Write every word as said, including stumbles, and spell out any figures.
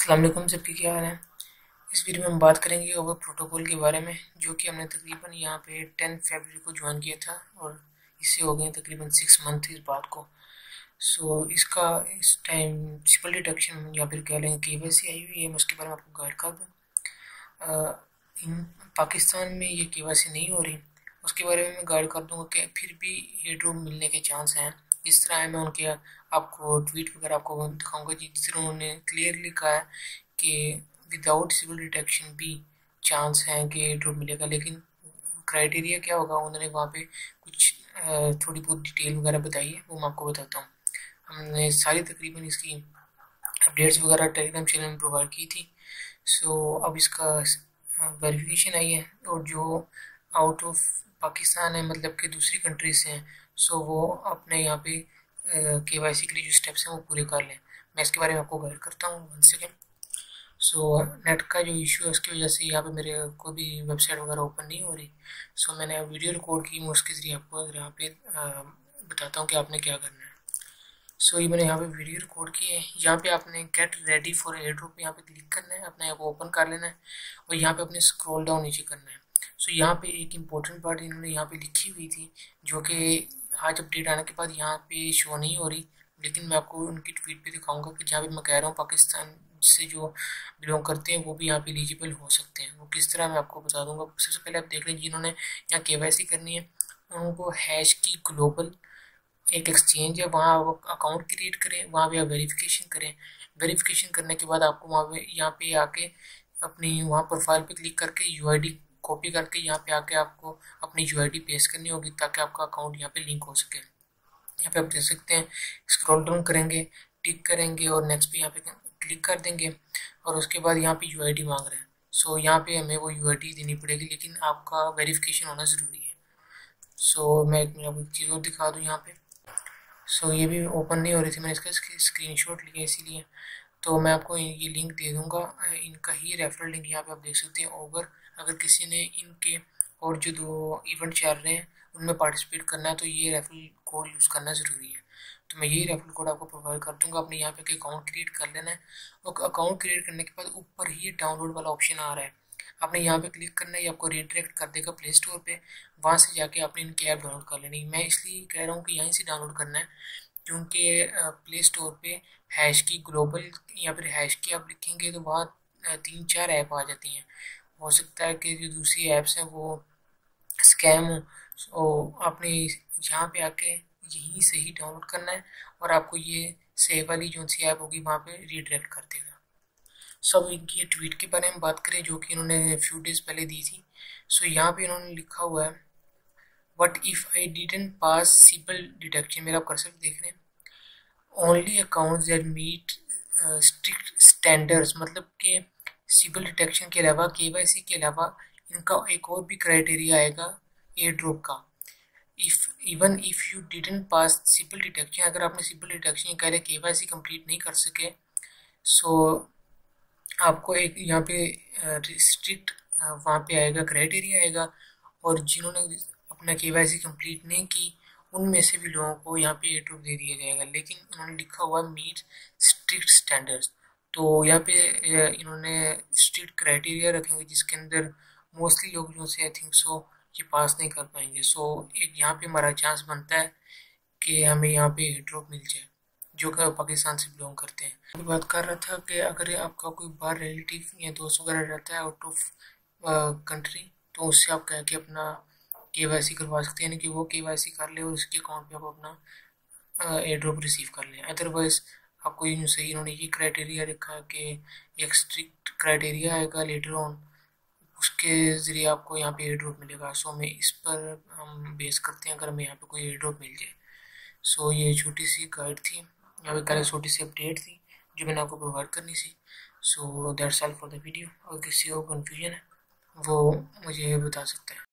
अस्सलाम वालेकुम, सबकी क्या हाल है। इस वीडियो में हम बात करेंगे ओवर प्रोटोकॉल के बारे में, जो कि हमने तकरीबन यहाँ पे टेन फरवरी को ज्वाइन किया था और इससे हो गए तकरीबन सिक्स मंथ इस बात को। सो so, इसका इस टाइम सिंपल डिटेक्शन या फिर कह लें के वाई सी आई हुई है, मैं उसके बारे में आपको गाइड कर दूँ। इन पाकिस्तान में ये के वाई सी नहीं हो रही, उसके बारे में मैं गाइड कर दूँगा कि फिर भी ये ड्रॉप मिलने के चांस हैं। इस तरह है, मैं उनके आपको ट्वीट वगैरह आपको दिखाऊंगा जिस तरह उन्होंने क्लियरली कहा है कि विदाउट सिविल डिटेक्शन भी चांस है कि ड्रॉप मिलेगा। लेकिन क्राइटेरिया क्या होगा, उन्होंने वहाँ पे कुछ थोड़ी बहुत डिटेल वगैरह बताई है, वो मैं आपको बताता हूँ। हमने सारी तकरीबन इसकी अपडेट्स वगैरह टेलीग्राम चैनल में प्रोवाइड की थी। सो अब इसका वेरिफिकेशन आई है, और जो आउट ऑफ पाकिस्तान है, मतलब कि दूसरी कंट्री से हैं, सो वो अपने यहाँ पे के वाई सी के लिए जो स्टेप्स हैं वो पूरे कर लें। मैं इसके बारे में आपको गाइड करता हूँ, वन सेकेंड। सो नेट का जो इशू है उसकी वजह से यहाँ पे मेरे को भी वेबसाइट वगैरह ओपन नहीं हो रही। सो so, मैंने वीडियो रिकॉर्ड की, मैं उसके ज़रिए आपको यहाँ पे आ, बताता हूँ कि आपने क्या करना है। सो so, ये मैंने यहाँ पे वीडियो रिकॉर्ड की है। यहाँ पे आपने get ready for airdrop यहाँ पे क्लिक करना है, अपने आप ओपन कर लेना है और यहाँ पे अपने स्क्रॉल डाउन नीचे करना है। सो so, यहाँ पे एक इम्पोर्टेंट पार्ट इन्होंने यहाँ पे लिखी हुई थी, जो कि आज अपडेट आने के बाद यहाँ पे शो नहीं हो रही, लेकिन मैं आपको उनकी ट्वीट पे दिखाऊंगा कि जहाँ पे मैं कह रहा हूँ पाकिस्तान से जो बिलोंग करते हैं वो भी यहाँ पे एलिजिबल हो सकते हैं। वो किस तरह मैं आपको बता दूंगा। सबसे पहले आप देख लें, जिन्होंने यहाँ के वाई सी करनी है उनको हैश की ग्लोबल एक एक्सचेंज है, वहाँ आप अकाउंट क्रिएट करें, वहाँ पे आप वेरिफिकेशन करें। वेरिफिकेशन करने के बाद आपको वहाँ पे यहाँ पे आके अपनी वहाँ प्रोफाइल पे क्लिक करके यू आई डी कॉपी करके यहाँ पे आके आपको अपनी यू आई डी पेस्ट करनी होगी, ताकि आपका अकाउंट यहाँ पे लिंक हो सके। यहाँ पे आप देख सकते हैं, स्क्रॉल डाउन करेंगे, टिक करेंगे और नेक्स्ट पे यहाँ पे क्लिक कर देंगे, और उसके बाद यहाँ पे यू आई डी मांग रहे हैं। सो यहाँ पे हमें वो यू आई डी देनी पड़ेगी, लेकिन आपका वेरिफिकेशन होना ज़रूरी है। सो मैं एक आपको एक चीज़ और दिखा दूँ यहाँ पे। सो so, ये भी ओपन नहीं हो रही थी, मैंने इसका स्क्रीनशॉट लिया इसीलिए। तो मैं आपको ये लिंक दे दूंगा, इनका ही रेफरल लिंक यहाँ पे आप देख सकते हैं। ओवर अगर किसी ने इनके और जो दो इवेंट चल रहे हैं उनमें पार्टिसिपेट करना है तो ये रेफरल कोड यूज़ करना ज़रूरी है। तो मैं यही रेफरल कोड आपको प्रोवाइड कर दूंगा। अपने यहाँ पे अकाउंट क्रिएट कर लेना है, और अकाउंट क्रिएट करने के बाद ऊपर ही डाउनलोड वाला ऑप्शन आ रहा है, आपने यहाँ पे क्लिक करना है, ये आपको रीडायरेक्ट कर देगा प्ले स्टोर पे। वहाँ से जाके आपने इनकी ऐप डाउनलोड कर लेनी। मैं इसलिए कह रहा हूँ कि यहीं से डाउनलोड करना है, क्योंकि प्ले स्टोर पे हैश की ग्लोबल या फिर हैश की आप लिखेंगे तो वहाँ तीन चार ऐप आ जाती हैं। हो सकता है कि जो दूसरी ऐप्स हैं वो स्कैम हो। तो आपने यहाँ पे आके यहीं से ही डाउनलोड करना है, और आपको ये सेव वाली जो सी ऐप होगी वहाँ पे रीडायरेक्ट कर देगा। सब इनकी ये ट्वीट के बारे में बात करें, जो कि इन्होंने फ्यू डेज पहले दी थी। सो यहाँ पे इन्होंने लिखा हुआ है, what if I didn't pass simple detection, मेरा कर्सर देख रहे हैं, only accounts that meet strict standards, मतलब कि सिंपल डिटेक्शन के अलावा के वाई सी के अलावा इनका एक और भी क्राइटेरिया आएगा एयर ड्रॉप का। If even if you didn't pass simple detection, अगर आपने सिंपल डिटेक्शन कह रहे के वाई सी कंप्लीट नहीं कर सके, सो आपको एक यहाँ पे स्ट्रिक्ट वहाँ पे आएगा, क्राइटेरिया आएगा, और जिन्होंने अपना के वाई सी कंप्लीट नहीं की उनमें से भी लोगों को यहाँ पे एयर ड्रॉप दे दिया जाएगा। लेकिन उन्होंने लिखा हुआ मीट स्ट्रिक्ट स्टैंडर्ड्स, तो यहाँ पे इन्होंने स्ट्रिक्ट क्राइटेरिया रखेंगे जिसके अंदर मोस्टली लोग जो से आई थिंक सो ये पास नहीं कर पाएंगे। सो एक यहाँ पे हमारा चांस बनता है कि हमें यहाँ पे एयर ड्रॉप मिल जाए, जो कि पाकिस्तान से बिलोंग करते हैं। अभी बात कर रहा था कि अगर आपका कोई बाहर रिलेटिव या दोस्त वगैरह रहता है आउट ऑफ कंट्री, तो उससे आप कह के अपना के वाई सी करवा सकते हैं, यानी कि वो के वाई सी कर ले और उसके अकाउंट पे आप अपना एयर ड्रॉप रिसीव कर लें। अदरवाइज आपको यूँ सही इन्होंने ये क्राइटेरिया रखा है कि एक स्ट्रिक्ट क्राइटेरिया आएगा लेटर ऑन, उसके ज़रिए आपको यहाँ पे एयर ड्रॉप मिलेगा। सो हमें इस पर हम बेस करते हैं अगर हमें यहाँ पे कोई एयर ड्रॉप मिल जाए। सो ये छोटी सी गाइड थी, यहाँ पे कल छोटी सी अपडेट थी जो मैंने आपको प्रोवाइड करनी थी। So that's all for the video. अगर किसी को कन्फ्यूजन है वो मुझे बता सकते हैं।